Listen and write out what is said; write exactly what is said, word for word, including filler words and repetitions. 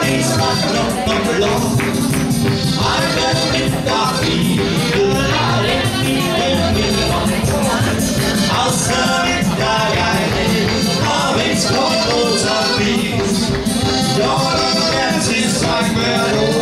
It's not no long. I left it that evil, I left it in the I'll serve it that I did. How it's composed of peace. Your dance is like metal.